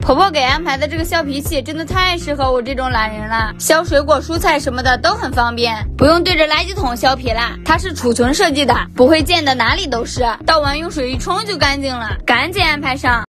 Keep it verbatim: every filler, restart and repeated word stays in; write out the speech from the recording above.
婆婆给安排的这个削皮器真的太适合我这种懒人了，削水果蔬菜什么的都很方便，不用对着垃圾桶削皮啦。它是储存设计的，不会溅的哪里都是，倒完用水一冲就干净了，赶紧安排上。